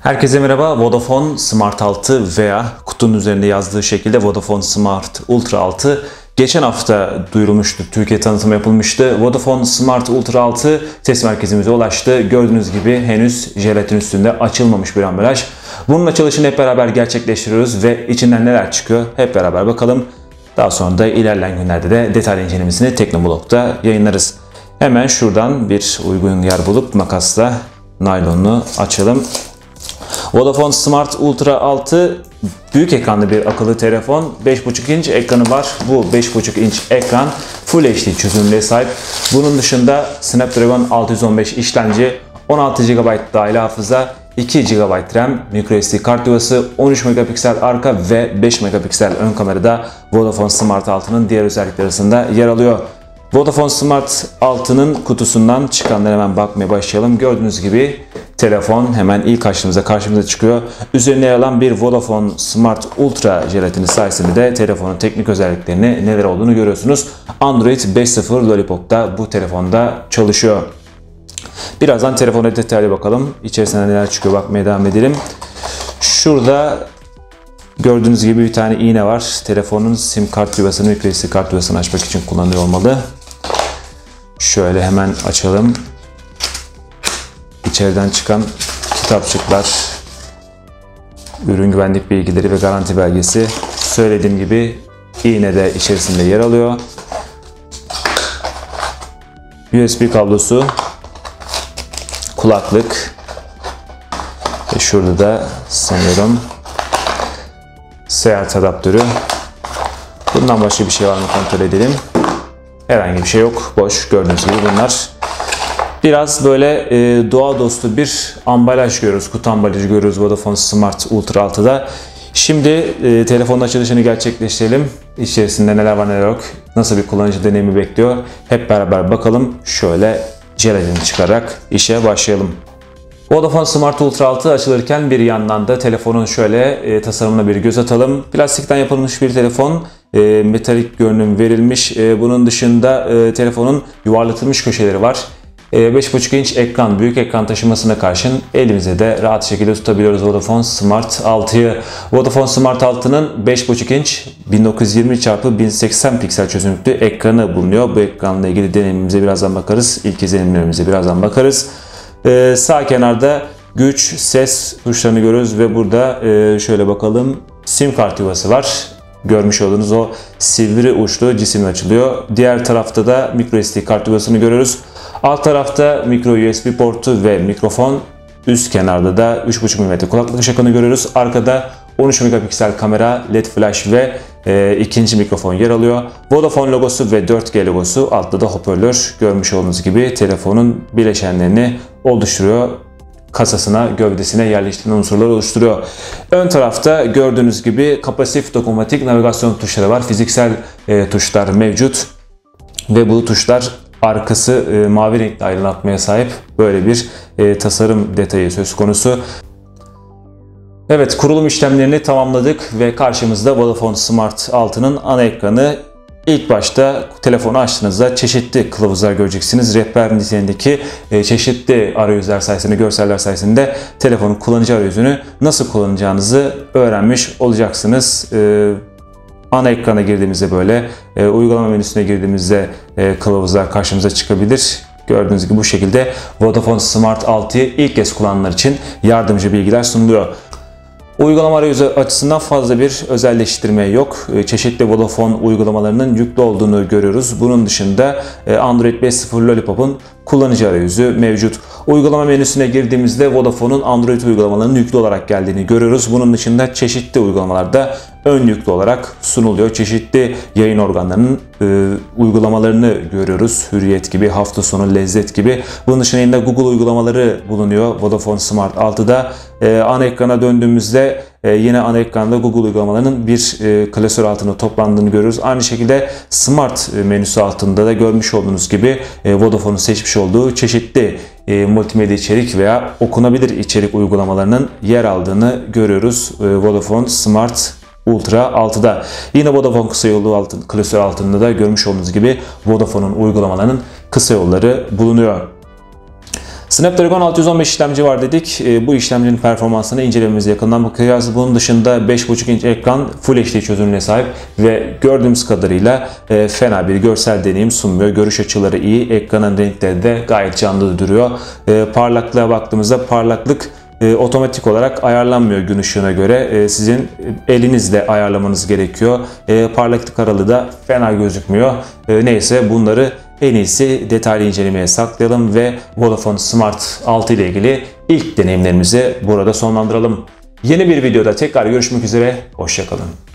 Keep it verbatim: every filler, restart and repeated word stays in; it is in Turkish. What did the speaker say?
Herkese merhaba. Vodafone Smart altı veya kutunun üzerinde yazdığı şekilde Vodafone Smart Ultra altı geçen hafta duyurulmuştu. Türkiye tanıtımı yapılmıştı. Vodafone Smart Ultra altı test merkezimize ulaştı. Gördüğünüz gibi henüz jelatin üstünde açılmamış bir ambalaj. Bunun açılışını hep beraber gerçekleştiriyoruz ve içinden neler çıkıyor hep beraber bakalım. Daha sonra da ilerleyen günlerde de detaylı incelemesini Teknoblog'da yayınlarız. Hemen şuradan bir uygun yer bulup makasla naylonunu açalım. Vodafone Smart Ultra altı büyük ekranlı bir akıllı telefon. beş buçuk inç ekranı var. Bu beş buçuk inç ekran Full H D çözünürlüğe sahip. Bunun dışında Snapdragon altı yüz on beş işlemci, on altı gigabayt dahil hafıza, iki gigabayt RAM, microSD kart yuvası, on üç megapiksel arka ve beş megapiksel ön kamerada Vodafone Smart altı'nın diğer özellikleri arasında yer alıyor. Vodafone Smart altı'nın kutusundan çıkanlara hemen bakmaya başlayalım. Gördüğünüz gibi telefon hemen ilk karşımıza karşımıza çıkıyor. Üzerine yer alan bir Vodafone Smart Ultra jelatini sayesinde de telefonun teknik özelliklerini neler olduğunu görüyorsunuz. Android beş nokta sıfır Lollipop da bu telefonda çalışıyor. Birazdan telefona detaylı bakalım. İçerisinde neler çıkıyor bakmaya devam edelim. Şurada gördüğünüz gibi bir tane iğne var. Telefonun sim kart yuvasını, microSD kart yuvasını açmak için kullanılıyor olmalı. Şöyle hemen açalım. İçeriden çıkan kitapçıklar, ürün güvenlik bilgileri ve garanti belgesi. Söylediğim gibi iğne de içerisinde yer alıyor. U S B kablosu, kulaklık ve şurada da sanıyorum seyahat adaptörü. Bundan başka bir şey var mı kontrol edelim. Herhangi bir şey yok. Boş. Gördüğünüz gibi bunlar. Biraz böyle e, doğa dostu bir ambalaj görüyoruz. Kutu ambalajı görüyoruz Vodafone Smart Ultra altı'da. Şimdi e, telefonun açılışını gerçekleştirelim. İçerisinde neler var neler yok. Nasıl bir kullanıcı deneyimi bekliyor. Hep beraber bakalım. Şöyle jelatini çıkararak işe başlayalım. Vodafone Smart Ultra altı açılırken bir yandan da telefonun şöyle e, tasarımına bir göz atalım. Plastikten yapılmış bir telefon. E, metalik görünüm verilmiş. E, bunun dışında e, telefonun yuvarlatılmış köşeleri var. E, beş buçuk inç ekran, büyük ekran taşımasına karşın elimize de rahat şekilde tutabiliyoruz Vodafone Smart altı'yı. Vodafone Smart altı'nın beş buçuk inç bin dokuz yüz yirmi çarpı bin seksen piksel çözünürlüklü ekranı bulunuyor. Bu ekranla ilgili deneyimimize birazdan bakarız. İlk izlenimlerimize birazdan bakarız. Ee, sağ kenarda güç, ses tuşlarını görüyoruz ve burada e, şöyle bakalım, sim kart yuvası var. Görmüş olduğunuz o sivri uçlu cisimle açılıyor. Diğer tarafta da microSD kart yuvasını görüyoruz. Alt tarafta micro U S B portu ve mikrofon. Üst kenarda da üç buçuk milimetre kulaklık jackını görüyoruz. Arkada on üç megapiksel kamera, led flash ve e, ikinci mikrofon yer alıyor. Vodafone logosu ve dört G logosu, altta da hoparlör. Görmüş olduğunuz gibi telefonun bileşenlerini oluşturuyor. Kasasına, gövdesine yerleştirilen unsurları oluşturuyor. Ön tarafta gördüğünüz gibi kapasif dokunmatik navigasyon tuşları var. Fiziksel e, tuşlar mevcut ve bu tuşlar arkası e, mavi renkli aydınlatmaya sahip. Böyle bir e, tasarım detayı söz konusu. Evet, kurulum işlemlerini tamamladık ve karşımızda Vodafone Smart altı'nın ana ekranı. İlk başta telefonu açtığınızda çeşitli kılavuzlar göreceksiniz. Rehber niteliğindeki çeşitli arayüzler sayesinde, görseller sayesinde telefonun kullanıcı arayüzünü nasıl kullanacağınızı öğrenmiş olacaksınız. Ana ekrana girdiğimizde böyle, uygulama menüsüne girdiğimizde kılavuzlar karşımıza çıkabilir. Gördüğünüz gibi bu şekilde Vodafone Smart altı'yı ilk kez kullananlar için yardımcı bilgiler sunuluyor. Uygulama arayüzü açısından fazla bir özelleştirme yok. Çeşitli Vodafone uygulamalarının yüklü olduğunu görüyoruz. Bunun dışında Android beş nokta sıfır Lollipop'un kullanıcı arayüzü mevcut. Uygulama menüsüne girdiğimizde Vodafone'un Android uygulamalarının yüklü olarak geldiğini görüyoruz. Bunun dışında çeşitli uygulamalarda ön yüklü olarak sunuluyor. Çeşitli yayın organlarının e, uygulamalarını görüyoruz. Hürriyet gibi, hafta sonu, lezzet gibi. Bunun dışında yine Google uygulamaları bulunuyor Vodafone Smart altı'da. E, ana ekrana döndüğümüzde e, yine ana ekranda Google uygulamalarının bir e, klasör altında toplandığını görüyoruz. Aynı şekilde Smart menüsü altında da görmüş olduğunuz gibi e, Vodafone'un seçmiş olduğu çeşitli e, multimedya içerik veya okunabilir içerik uygulamalarının yer aldığını görüyoruz e, Vodafone Smart Ultra altı'da. Yine Vodafone kısa yollu altın, klasör altında da görmüş olduğunuz gibi Vodafone'un uygulamalarının kısa yolları bulunuyor. Snapdragon altı yüz on beş işlemci var dedik. Bu işlemcinin performansını incelememize yakından bakacağız. Bunun dışında beş buçuk inç ekran Full H D çözünürlüğüne sahip ve gördüğümüz kadarıyla fena bir görsel deneyim sunmuyor. Görüş açıları iyi. Ekranın renkleri de gayet canlı duruyor. Parlaklığa baktığımızda parlaklık otomatik olarak ayarlanmıyor gün ışığına göre. Sizin elinizle ayarlamanız gerekiyor. Parlaklık aralığı da fena gözükmüyor. Neyse bunları en iyisi detaylı incelemeye saklayalım ve Vodafone Smart altı ile ilgili ilk deneyimlerimizi burada sonlandıralım. Yeni bir videoda tekrar görüşmek üzere. Hoşça kalın.